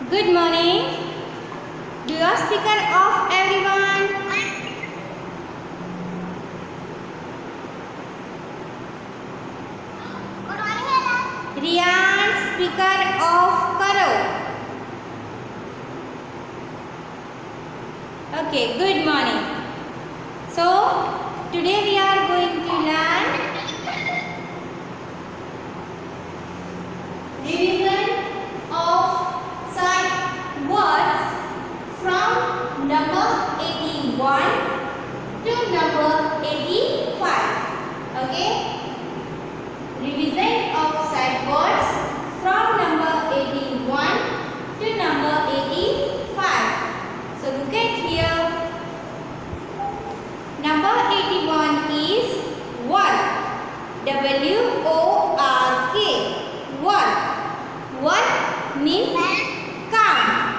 Good morning. Do you speaker of everyone? Good morning, Ella. Riyan speaker of करो. Okay, good morning. So today we are going to learn revision of sight words from number 81 to number 85. Okay, revision of sight words from number 81 to number 85. So look at here. Number 81 is work. W-O-R-K. Work. Work means काम.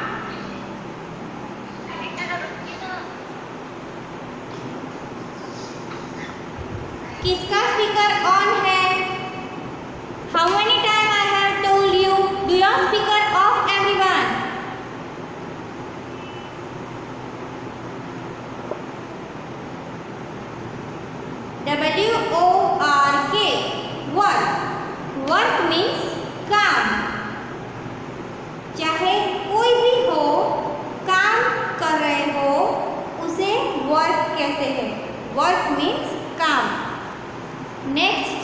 किसका speaker on है? How many times I have told you? Do your speaker off, everyone? W-O-R-K. Work. Work means काम. चाहे कोई भी हो, काम कर रहे हो, उसे वर्क कहते हैं. वर्क मीन्स काम. Next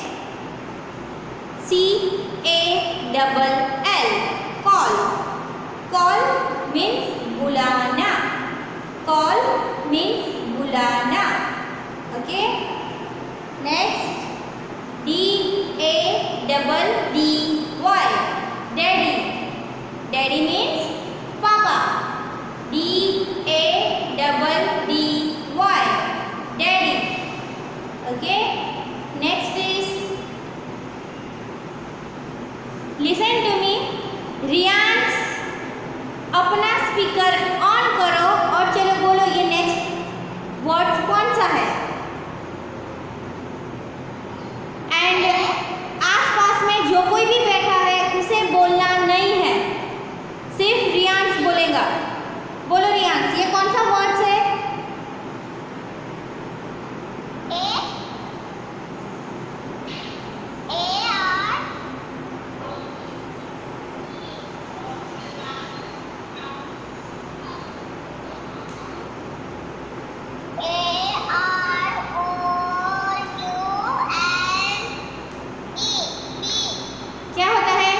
C-A-L-L. Call. Call means बुलाना. Call means बुलाना. Okay. Next D-A-D-D-Y. Daddy. Daddy means Papa. D-A-D-D-Y. Daddy. Okay. Next is, listen to me. Riyansh अपना स्पीकर ऑन करो और चलो बोलो ये नेक्स्ट वर्ड्स कौन सा है. एंड आसपास में जो कोई भी बैठा है उसे बोलना नहीं है, सिर्फ रियांश बोलेगा. बोलो रियांश, ये कौन सा वर्ड्स है? क्या होता है?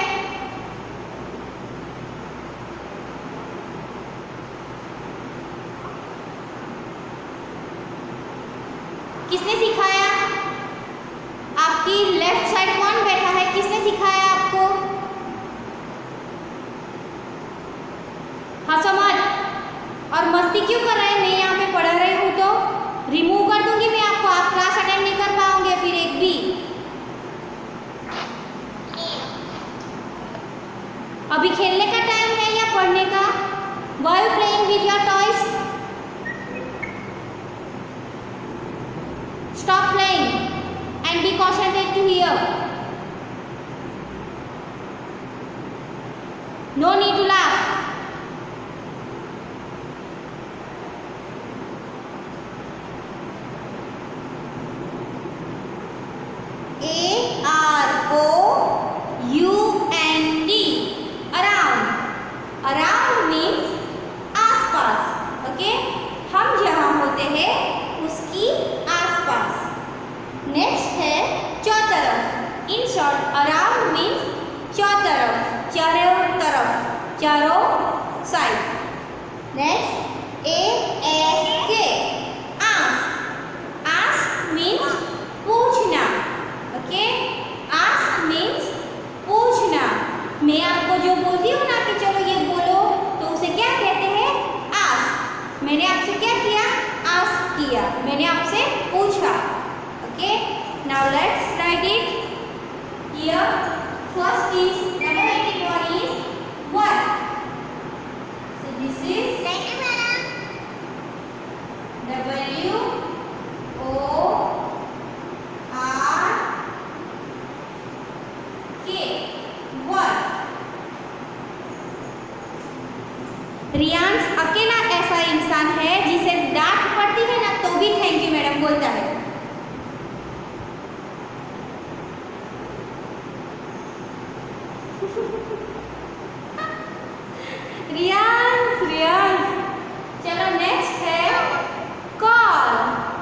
किसने सिखाया? आपकी लेफ्ट साइड कौन बैठा है? किसने सिखाया आपको? हंसो मत. और मस्ती क्यों कर रहे हैं? मैं यहाँ पे पढ़ा रही हूँ तो रिमूव कर दूंगी मैं आपको. आप क्लास अटेंड नहीं कर पाओगे फिर एक भी. अभी खेलने का टाइम है या पढ़ने का? Why are you playing with your toys? Stop playing and be concentrated to hear. No need to laugh. A-R-O-U-N-D. Around. Around means आसपास. Okay? हम जहाँ होते हैं उसकी आसपास. नेक्स्ट है चौतरफ. इन शॉर्ट अराउंड मीन्स चौतरफ, चारों तरफ, चारों side. Next A-S-K. Ask. Ask means पूछना. ओके, आस्क मीन्स पूछना. मैं आपको जो बोलती हूँ ना कि चलो ये बोलो, तो उसे क्या कहते हैं? आस्क. मैंने आपसे क्या किया? आस्क किया. मैंने आपसे पूछा. Okay, now let's write it here. First is number 81 is what? So this is W-O-R-K. What? Riyansh Riyansh. चलो नेक्स्ट है कॉल।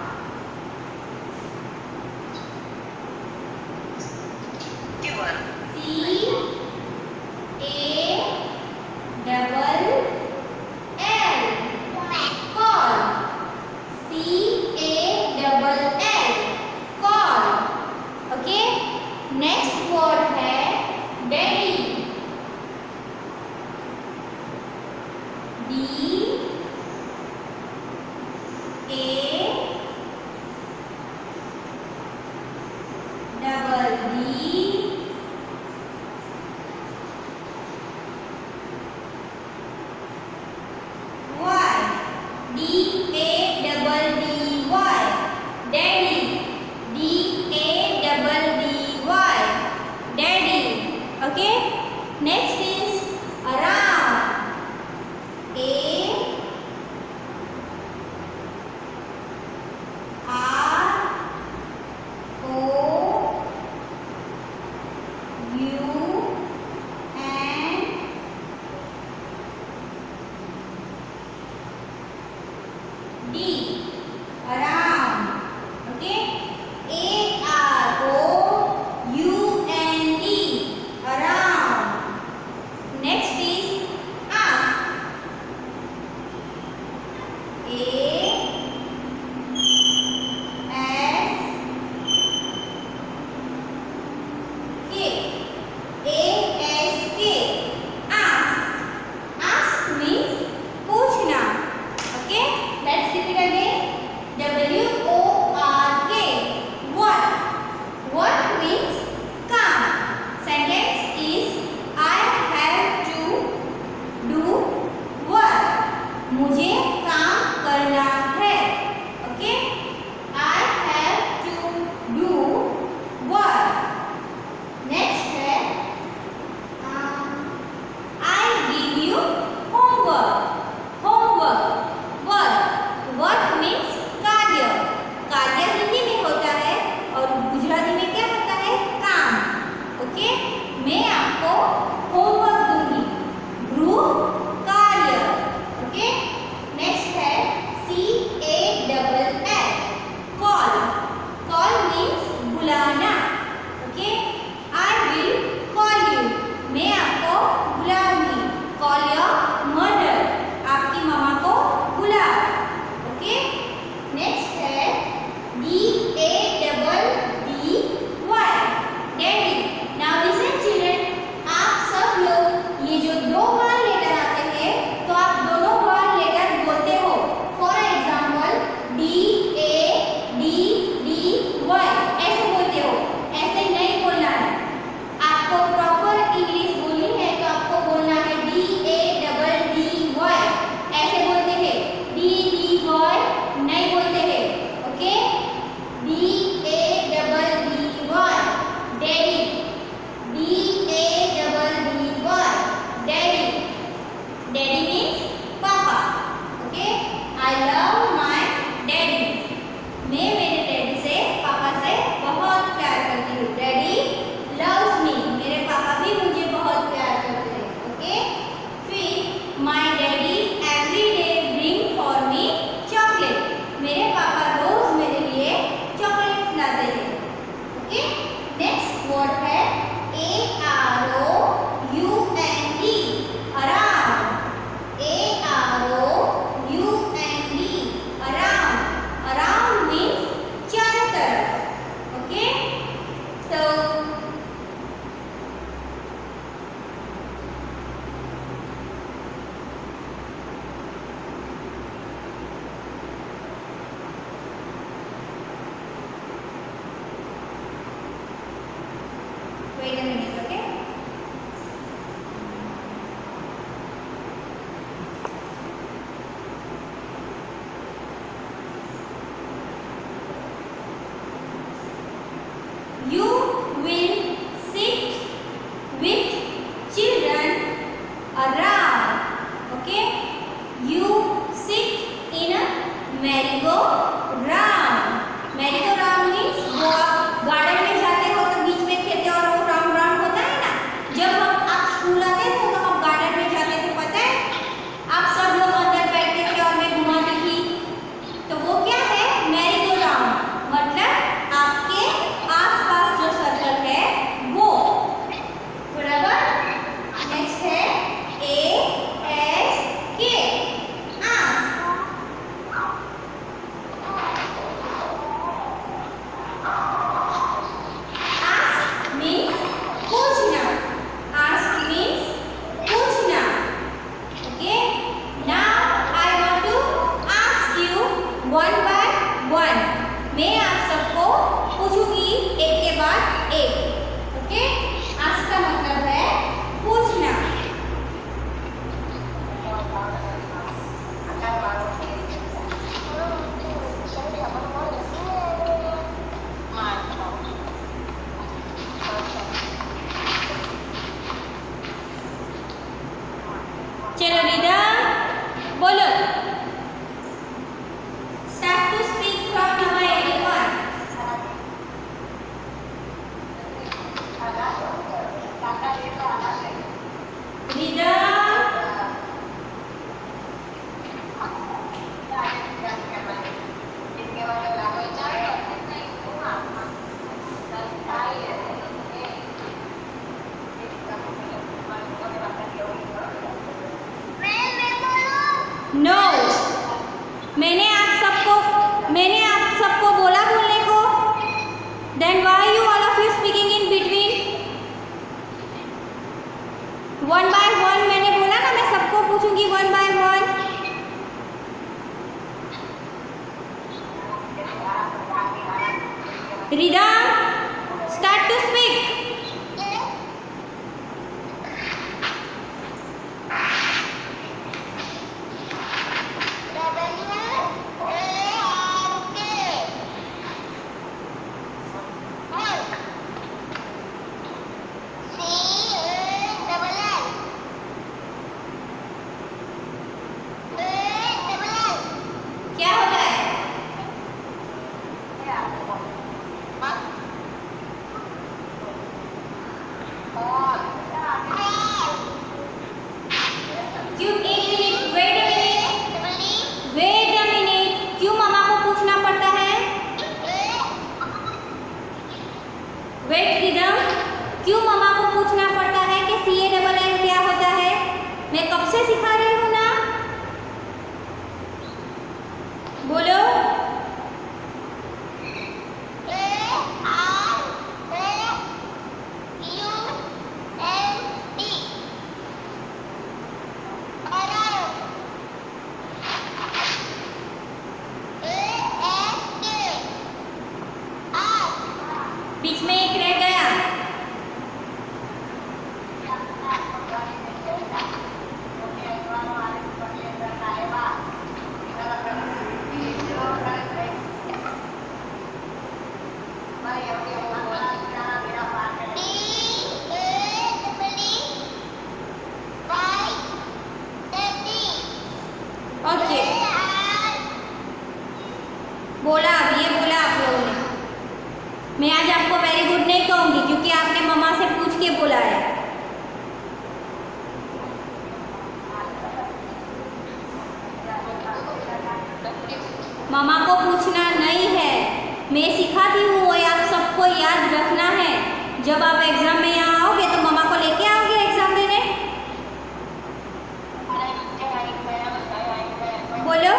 नेक्स्ट वर्ड है daddy. Okay, next is around. Around. Okay, around. Next is ask. Ask. Ask means पूछना. Okay, let's repeat again. WORK. What? What means come. Sentence is I have to do work. मुझे काम करना है. Okay? I have to do work. Next है I give you homework. Homework. Work. Work means कार्य. कार्य हिंदी में होता है और गुजराती में क्या होता है? काम. ओके, मैं आपको होमवर्क दूंगी. गृह कार्य. ओके, नेक्स्ट है CALL. कॉल. कॉल मीन्स बुलाना. Okay, I will call you. मैं आपको बुलाऊंगी. Call your mother. आपकी मामा को बुलाओ. ओके, नेक्स्ट है DADDY. Daddy. Now listen children, आप सब लोग ये जो दो बार लेटर आते हैं तो आप दोनों बार लेटर बोलते हो. फॉर एग्जाम्पल DADDY ऐसे बोलते हो. ऐसे नहीं बोलना है. आपको प्रॉपर इंग्लिश बोलनी है तो आपको बोलना है DADDY. ऐसे बोलते हैं. DDY नहीं बोलते हैं. Okay, DADDY. Daddy. DADDY. Daddy. Daddy means पापा. Okay, I love my daddy. मैं मेरे डैडी से, पापा से बहुत प्यार करती हूँ. Daddy loves me. मेरे पापा भी मुझे बहुत प्यार करते हैं. ओके, फिर my daddy every day bring for me chocolate. मेरे पापा रोज मेरे लिए चॉकलेट लाते हैं. ओके, नेक्स्ट वर्ड है AROUND. Around. AROUND. Around. Around means चारों तरफ. Okay, so wait a minute. Okay, you will sit with children around. Okay, you sit in a merry-go-round. merry-go-round means वो आप गार्डन में जाते हो तो बीच में खेलते हो और वो राउंड राउंड क्यों मम्मा को पूछना पड़ता है कि CALL क्या होता है? मैं कब से सिखा रही हूँ ना, बोलो। बीच में एक रह गया। ओके, बोला, अब ये बोला आप लोगों ने। मैं आज आपको वेरी गुड नहीं कहूँगी क्योंकि आपने मम्मा से पूछ के बोला है। मम्मा को पूछना नहीं है, मैं सिखाती हूँ, वो आप सबको याद रखना है। जब आप एग्जाम में यहाँ आओगे तो मम्मा को लेके आओगे एग्जाम देने, बोलो।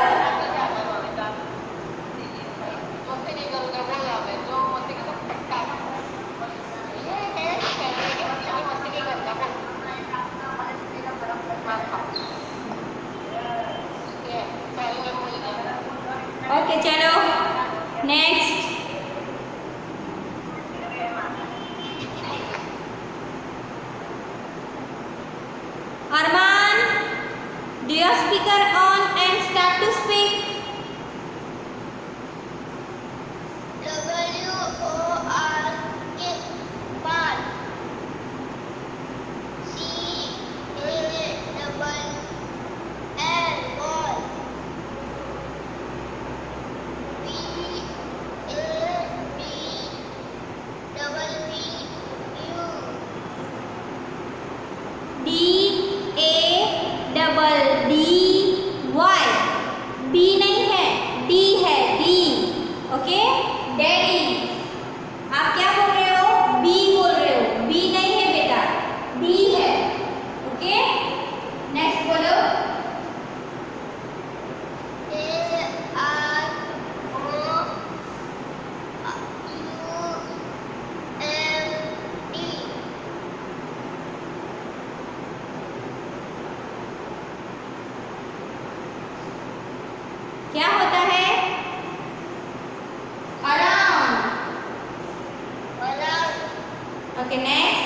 ओके चलो next. Arman, do your speaker on and start to speak. WORK bar. CALL ball. DADDY, B नहीं है, D है, D। Okay, daddy. आप क्या बोल रहे हो? B बोल रहे हो, B नहीं है बेटा, D है। ओके, नेक्स्ट बोलो। क्या होता है? Around. Okay next.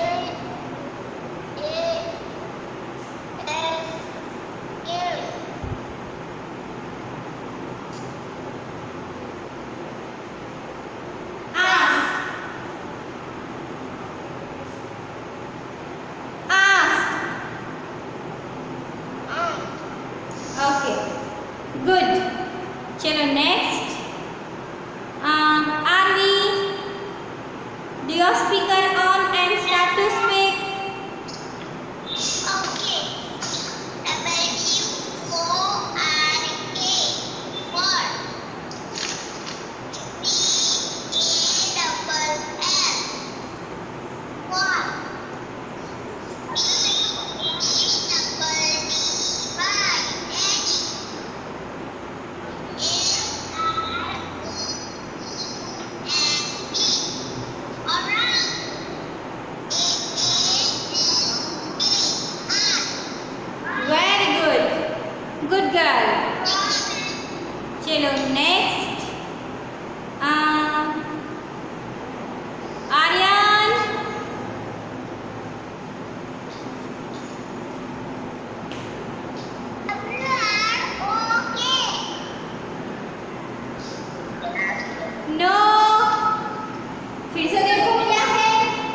Okay good. चलो next. Aarvi, do your speaker on and start to speak. Okay. WORK. Very good, good girl. चलो नेक्स्ट। आर्यन, नो, फिर से देखो क्या है।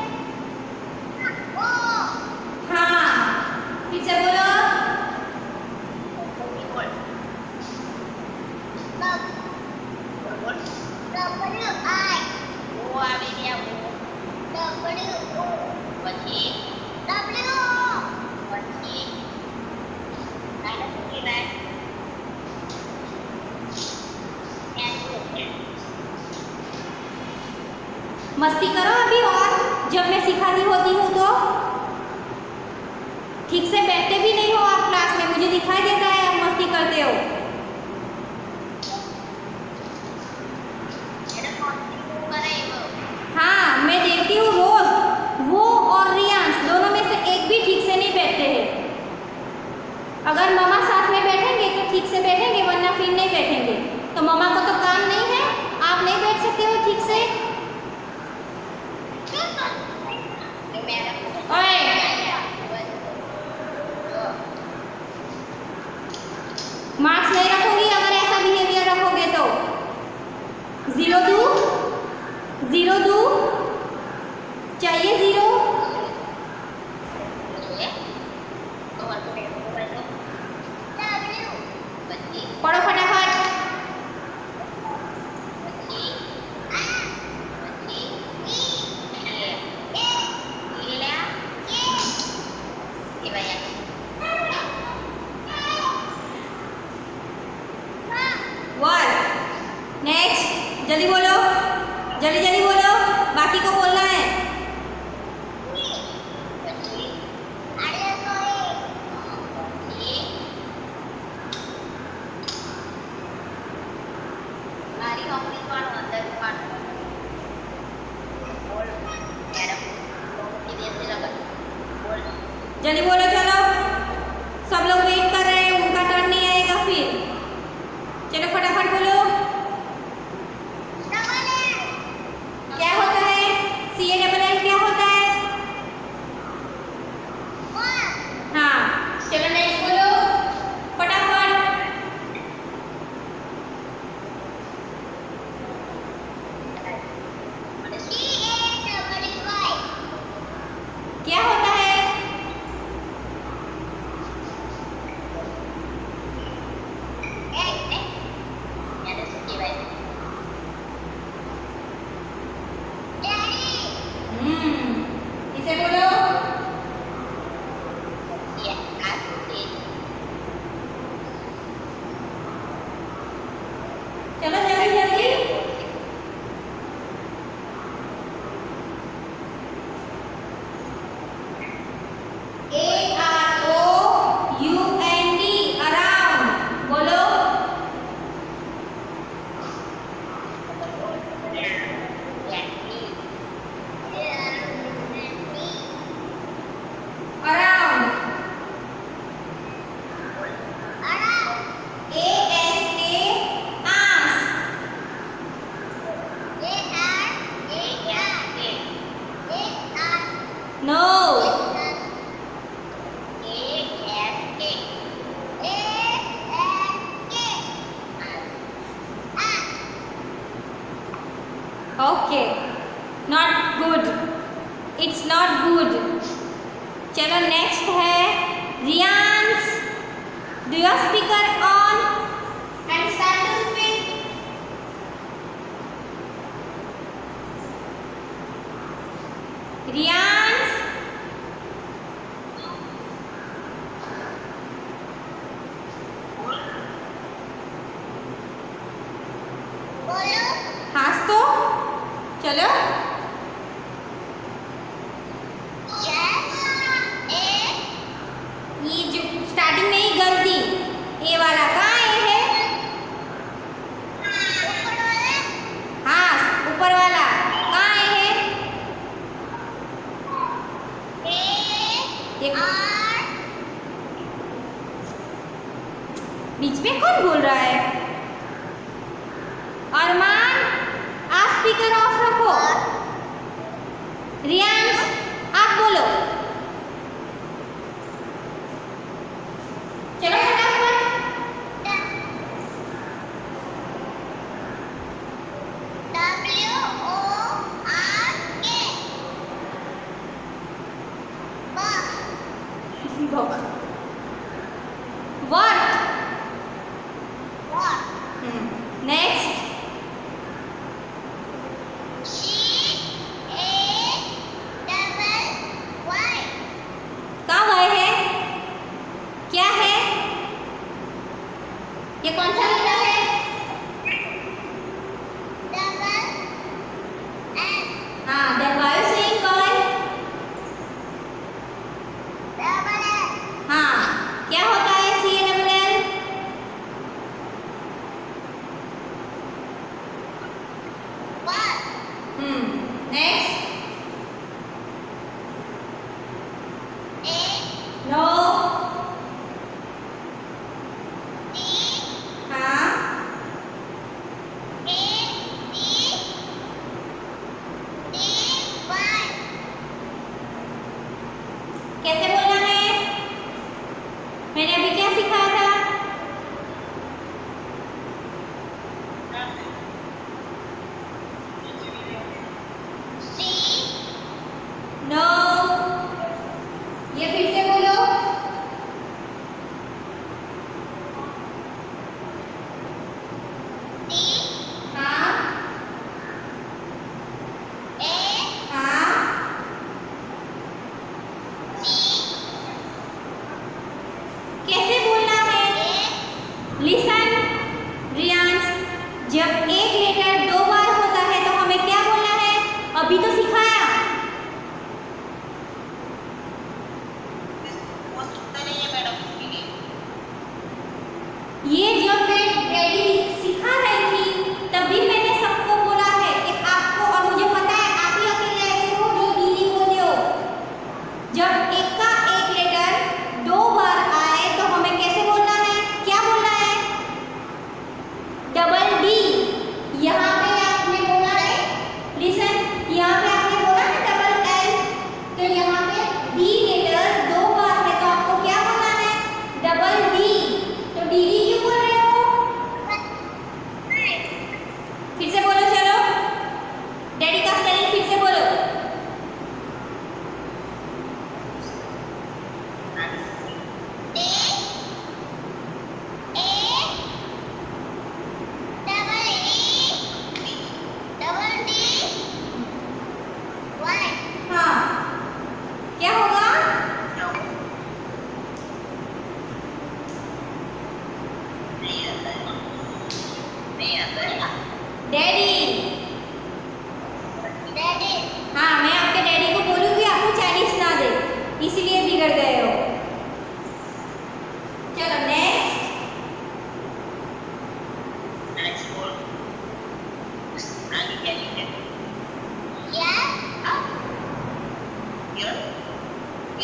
हाँ, फिर से बोलो। मस्ती करो अभी और, जब मैं सिखाती हूँ दिखाई देता है आप मस्ती करते हो। हाँ, मैं देखती हूँ रोज, वो और रियांश दोनों में से एक भी ठीक से नहीं बैठते हैं। अगर मामा साथ में बैठेंगे तो ठीक से बैठेंगे, वरना फिर नहीं बैठेंगे। तो मामा को तो काम नहीं है, आप नहीं बैठ सकते हो ठीक से। ओए, मार्क्स नहीं रखूंगी अगर ऐसा बिहेवियर रखोगे तो। 0 दूँ, 0 दूँ, चाहिए 0। पढ़ो फटाफट। नेक्स्ट, जल्दी बोलो, जल्दी जल्दी बोलो, बाकी को बोलना है। जल्दी बोलो, चलो, सब लोग वेट कर रहे हैं, उनका टर्न नहीं आएगा फिर। चलो फटाफट बोलो। क्या होता है? CALL क्या होता है? हाँ, चलो नेक्स्ट बोलो फटाफट। क्या होता है? इसे बोलो। चलो जल्दी जल्दी। AROUND, अराउंड बोलो। अराउंड, ASK, आंस। No, okay, not good, it's not good. चलो नेक्स्ट है Riyansh, do your speaker on and start to speak. Riyansh, हंस तो चलो। ये जो स्टार्टिंग में ही गलती, ए वाला कहाँ ए है? हाँ, ऊपर वाला कहाँ ए है? बीच में कौन बोल रहा है? अरमान, आप स्पीकर ऑफ रखो। रियांश, आप बोलो। चलो फटाफट। वर्क। नेक्स्ट, कहाँ गए हैं? क्या है ये? कौन सा लेटर है? हाँ, then why are you saying boy? हाँ,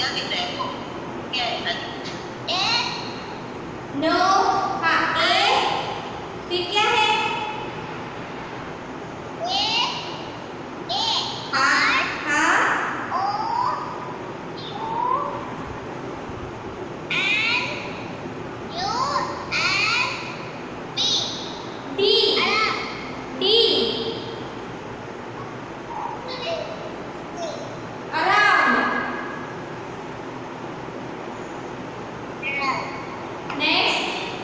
क्या दिख रहा है आपको? क्या है? नो, हाँ ए, फिर क्या है? हाँ हाँ D, D, around. Next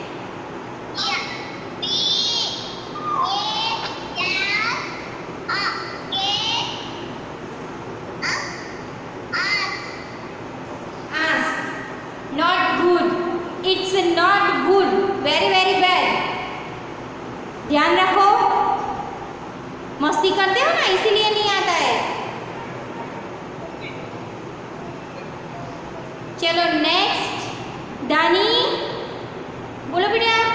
ask, not good, it's not good, very very bad। ध्यान रखो, मस्ती करते हो ना इसीलिए नहीं आता है। चलो नेक्स्ट, दानी बोलो बेटा।